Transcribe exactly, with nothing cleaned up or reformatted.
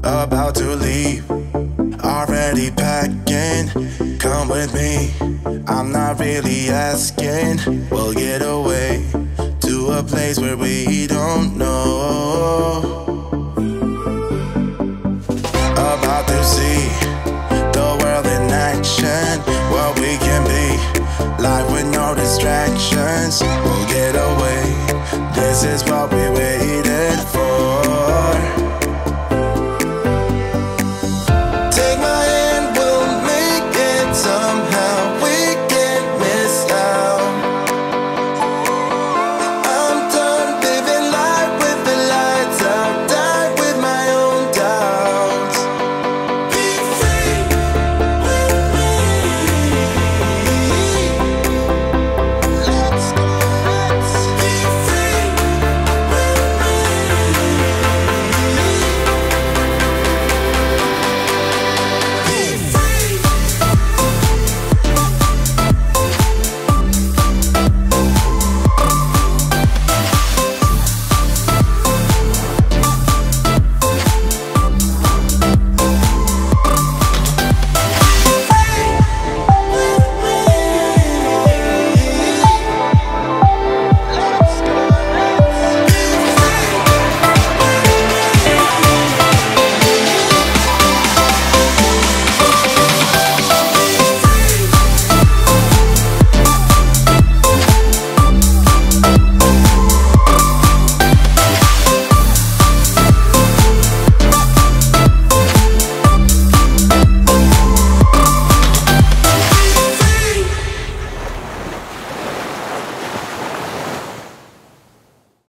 about to leave, already packing. Come with me, I'm not really asking. We'll get away to a place where we don't know. About to see the world in action, what we can be, life with no distractions. We'll get away, this is what we wait.